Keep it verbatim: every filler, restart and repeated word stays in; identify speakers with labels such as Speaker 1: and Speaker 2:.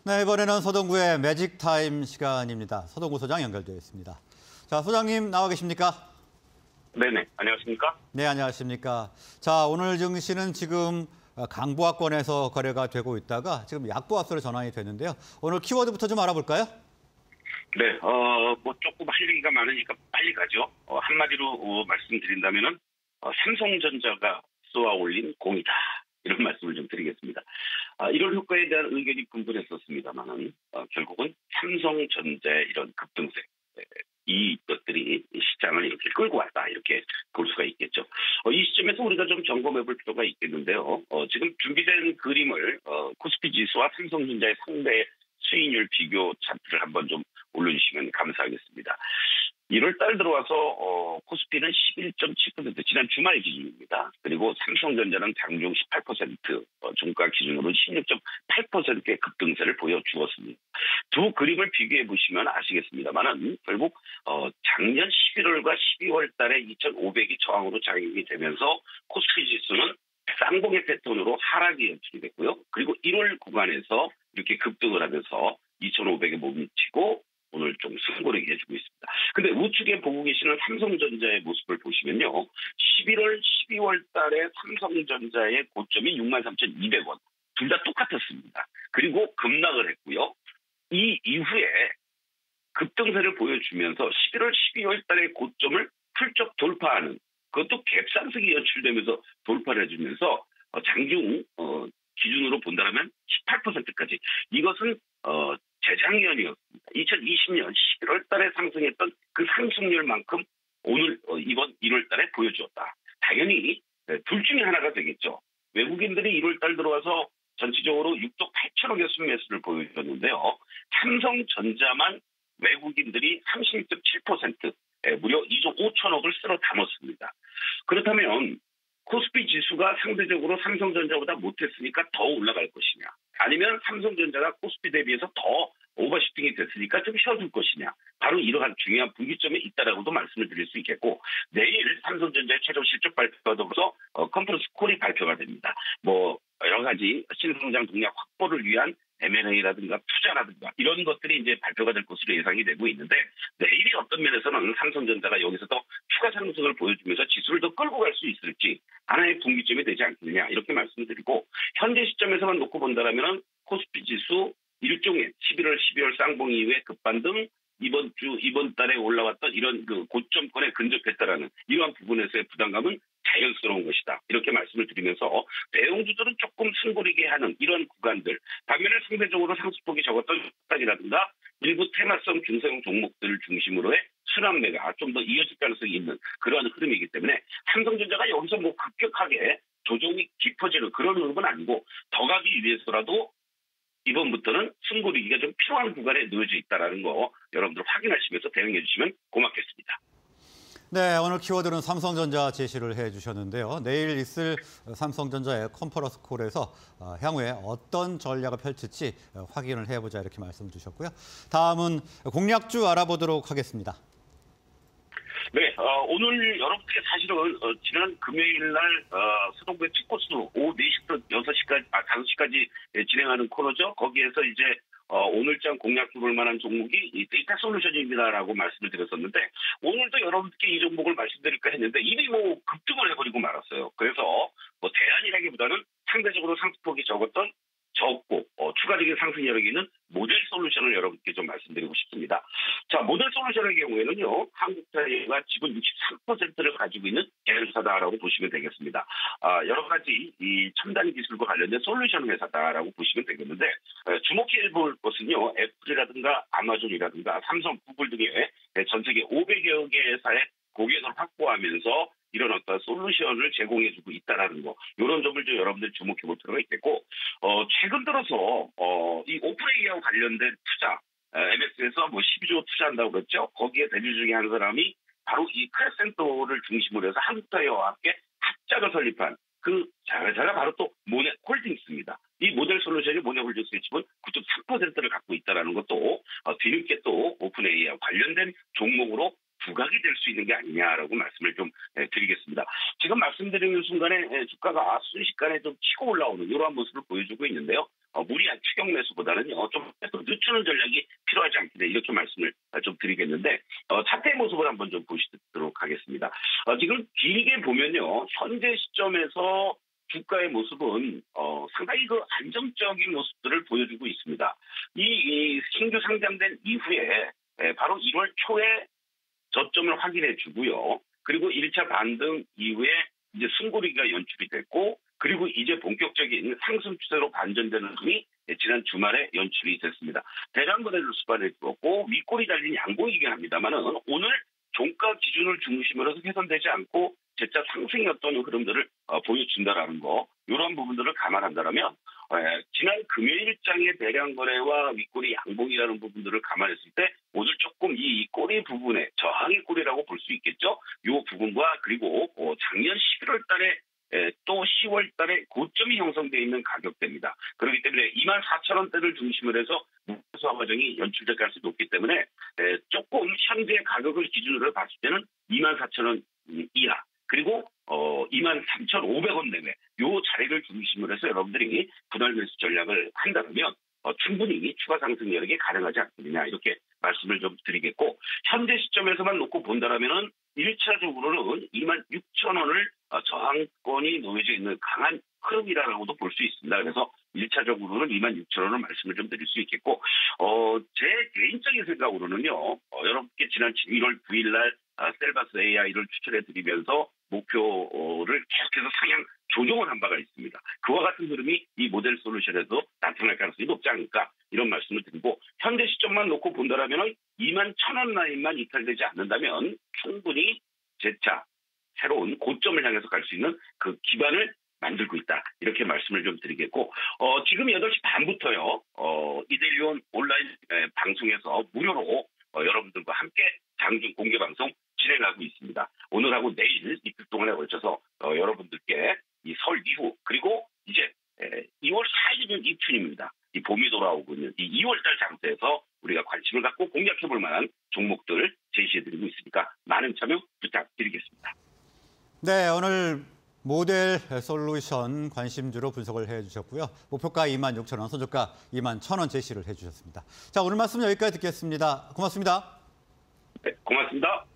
Speaker 1: 네, 이번에는 서동구의 매직 타임 시간입니다. 서동구 소장 연결되어 있습니다. 자, 소장님 나와 계십니까?
Speaker 2: 네네, 안녕하십니까?
Speaker 1: 네, 안녕하십니까. 자, 오늘 증시는 지금 강보합권에서 거래가 되고 있다가 지금 약보합으로 전환이 됐는데요. 오늘 키워드부터 좀 알아볼까요?
Speaker 2: 네, 어, 뭐 조금 할 얘기가 많으니까 빨리 가죠. 어, 한마디로 어, 말씀드린다면은 어, 삼성전자가 쏘아 올린 공이다. 이런 말씀을 좀 드리겠습니다. 아, 이런 효과에 대한 의견이 분분했었습니다만은 어, 결국은 삼성전자의 이런 급등세, 이 것들이 시장을 이렇게 끌고 왔다, 이렇게 볼 수가 있겠죠. 어, 이 시점에서 우리가 좀 점검해 볼 필요가 있겠는데요. 어, 지금 준비된 그림을 어, 코스피 지수와 삼성전자의 상대 수익률 비교 차트를 한번 좀 올려주시면 감사하겠습니다. 일월 달 들어와서 어, 코스피는 십일 점 칠 퍼센트, 지난 주말 기준입니다. 그리고 삼성전자는 장중 십팔 퍼센트, 어, 종가 기준으로 십육 점 팔 퍼센트의 급등세를 보여주었습니다. 두 그림을 비교해 보시면 아시겠습니다만은 결국 어, 작년 십일월과 십이월 달에 이천오백이 저항으로 작용이 되면서 코스피 지수는 쌍봉의 패턴으로 하락이 연출이 됐고요. 그리고 일월 구간에서 이렇게 급등을 하면서 이천오백에 몸치고 오늘 좀 승고를 해주고 있습니다. 근데 우측에 보고 계시는 삼성전자의 모습을 보시면요. 십일월, 십이월 달에 삼성전자의 고점이 육만 삼천이백 원. 둘 다 똑같았습니다. 그리고 급락을 했고요. 이 이후에 급등세를 보여주면서 십일월, 십이월 달의 고점을 훌쩍 돌파하는, 그것도 갭상승이 연출되면서 돌파를 해주면서 장중 어, 기준으로 본다면 십팔 퍼센트까지. 이것은 어, 재작년이었습니다. 이천이십 년 십일월 달에 상승했던 그 상승률만큼 오늘 어, 이번 일월 달에 보여주었다. 당연히 네, 둘 중에 하나가 되겠죠. 외국인들이 일월 달 들어와서 전체적으로 육조 팔천억의 순매수를 보여줬는데요. 삼성전자만 외국인들이 삼십육 점 칠 퍼센트, 예, 무려 이조 오천억을 쓸어 담았습니다. 그렇다면 코스피 지수가 상대적으로 삼성전자보다 못했으니까 더 올라갈 것이냐, 아니면 삼성전자가 코스피 대비해서 더 오버슈팅이 됐으니까 좀 쉬어줄 것이냐, 바로 이러한 중요한 분기점에 있다라고도 말씀을 드릴 수 있겠고, 내일 삼성전자의 최종 실적 발표가 더불어서 어, 컨퍼런스 콜이 발표가 됩니다. 뭐 여러 가지 신성장 동력 확보를 위한 엠 앤 에이라든가 투자라든가 이런 것들이 이제 발표가 될 것으로 예상이 되고 있는데, 내일이 어떤 면에서는 삼성전자가 여기서 더 추가 상승을 보여주면서 지수를 더 끌고 갈 수 있을지 하나의 분기점이 되지 않겠느냐, 이렇게 말씀드리고, 현재 시점에서만 놓고 본다면 코스피 지수 일종의 십일월, 십이월 쌍봉 이후에 급반등, 이번 주, 이번 달에 올라왔던 이런 그 고점권에 근접했다라는 이러한 부분에서의 부담감은 자연스러운 것이다, 이렇게 말씀을 드리면서 대형주들은 조금 숨고르게 하는 이런 구간들, 반면에 상대적으로 상승폭이 적었던 식단이라든가 일부 테마성 중소형 종목들을 중심으로의 순환매가 좀 더 이어질 가능성이 있는 그러한 흐름이기 때문에 삼성전자가 여기서 뭐 급격하게 조정이 깊어지는 그런 흐름은 아니고, 더 가기 위해서라도 이번부터는 승고르기가 좀 필요한 구간에 놓여져 있다는 거 여러분들 확인하시면서 대응해 주시면 고맙겠습니다.
Speaker 1: 네, 오늘 키워드는 삼성전자 제시를 해주셨는데요. 내일 있을 삼성전자의 컨퍼런스 콜에서 향후에 어떤 전략을 펼칠지 확인을 해보자, 이렇게 말씀 주셨고요. 다음은 공략주 알아보도록 하겠습니다.
Speaker 2: 네, 어, 오늘 여러분께 사실은 어, 지난 금요일 날 어, 서동구의 특코스 오후 네 시부터 여섯 시까지, 아, 다섯 시까지 예, 진행하는 코너죠. 거기에서 이제 어, 오늘장 공략주 볼 만한 종목이 이 데이터 솔루션입니다라고 말씀을 드렸었는데, 오늘도 여러분께 이 종목을 말씀드릴까 했는데 이미 뭐 급등을 해버리고 말았어요. 그래서 뭐 대안이라기보다는 상대적으로 상승폭이 적었던 적고 어, 추가적인 상승 여력이 있는 모델 솔루션을 여러분께 좀 말씀드리고 싶습니다. 자, 모델 솔루션의 경우에는요, 한국타이어가 지분 육십삼 퍼센트를 가지고 있는 계열사다라고 보시면 되겠습니다. 아, 여러 가지 이 첨단 기술과 관련된 솔루션 회사다라고 보시면 되겠는데, 에, 주목해 볼 것은요, 애플이라든가 아마존이라든가 삼성, 구글 등의 전 세계 오백여 개 회사의 고객을 확보하면서 이런 어떤 솔루션을 제공해주고 있다는 거, 이런 점을 좀 여러분들 주목해 볼 필요가 있겠고, 어, 최근 들어서 어, 이 오픈 에이아이와 관련된 투자, 엠 엑스에서 뭐 십이조 투자한다고 그랬죠. 거기에 대주 중에 한 사람이 바로 이 크레센토를 중심으로 해서 한국타이어와 함께 합작을 설립한 그 자회사가 바로 또 모넥홀딩스입니다. 이 모델 솔루션이 모넥홀딩스의 지분 구 점 삼 퍼센트를 갖고 있다는 것도 어, 뒤늦게 또 오픈 에이아이와 관련된 종목으로 부각이 될 수 있는 게 아니냐라고 말씀을 좀 드리겠습니다. 지금 말씀드리는 순간에 주가가 순식간에 좀 치고 올라오는 이러한 모습을 보여주고 있는데요. 어, 무리한 추격 매수보다는요, 좀 더 늦추는 전략이 필요하지 않겠냐, 이렇게 말씀을 좀 드리겠는데, 어, 차트의 모습을 한번 좀 보시도록 하겠습니다. 어, 지금 길게 보면요, 현재 시점에서 주가의 모습은 어, 상당히 그 안정적인 모습들을 보여주고 있습니다. 이, 이 신규 상장된 이후에 에, 바로 일월 초에 저점을 확인해 주고요. 그리고 일 차 반등 이후에 이제 승고리가 연출이 됐고, 그리고 이제 본격적인 상승 추세로 반전되는 흐름이 지난 주말에 연출이 됐습니다. 대량거래를 수반해 주었고, 윗골이 달린 양봉이긴 합니다만은 오늘 종가 기준을 중심으로 해서 개선되지 않고 재차 상승이었던 흐름들을 어, 보여준다라는 거, 이런 부분들을 감안한다면 에, 지난 금요일장의 대량 거래와 윗꼬리 양봉이라는 부분들을 감안했을 때 오늘 조금 이 꼬리 부분에 저항의 꼬리라고 볼 수 있겠죠. 이 부분과 그리고 어, 작년 십일월 달에 에, 또 시월 달에 고점이 형성되어 있는 가격대입니다. 그렇기 때문에 이만 사천 원대를 중심으로 해서 무수화 과정이 연출될 가능성이 높기 때문에 에, 조금 현재 가격을 기준으로 봤을 때는 이만 사천 원 이하, 그리고 어, 이만 삼천오백 원 내외 요 자리를 중심으로 해서 여러분들이 분할 매수 전략을 한다면 어, 충분히 추가 상승 여력이 가능하지 않겠느냐, 이렇게 말씀을 좀 드리겠고, 현재 시점에서만 놓고 본다라면은 일 차적으로는 이만 육천 원을 어, 저항권이 놓여져 있는 강한 흐름이라고도 볼 수 있습니다. 그래서 일 차적으로는 이만 육천 원을 말씀을 좀 드릴 수 있겠고, 어, 제 개인적인 생각으로는요, 어, 여러분께 지난 일월 구일 날 아, 셀바스 에이아이를 추천해 드리면서 목표를 계속해서 상향 조정을 한 바가 있습니다. 그와 같은 흐름이 이 모델 솔루션에도 나타날 가능성이 높지 않을까, 이런 말씀을 드리고, 현재 시점만 놓고 본다라면 이만 천 원 라인만 이탈되지 않는다면 충분히 재차 새로운 고점을 향해서 갈 수 있는 그 기반을 만들고 있다, 이렇게 말씀을 좀 드리겠고, 어, 지금 여덟 시 반부터요, 어, 이데리온 온라인 에, 방송에서 무료로 어, 여러분들과 함께 장중 공개 방송 진행하고 있습니다. 오늘하고 내일 이틀 동안에 걸쳐서 어, 여러분들께 이 설 이후, 그리고 이제 에, 이월 사일이면 입춘입니다. 이 봄이 돌아오고 있는 이 이월달 장세에서 우리가 관심을 갖고 공략해볼 만한 종목들 제시해드리고 있으니까 많은 참여 부탁드리겠습니다.
Speaker 1: 네, 오늘 모델 솔루션 관심주로 분석을 해주셨고요. 목표가 이만 육천 원, 손절가 이만 천 원 제시를 해주셨습니다. 자, 오늘 말씀 여기까지 듣겠습니다. 고맙습니다.
Speaker 2: 네, 고맙습니다.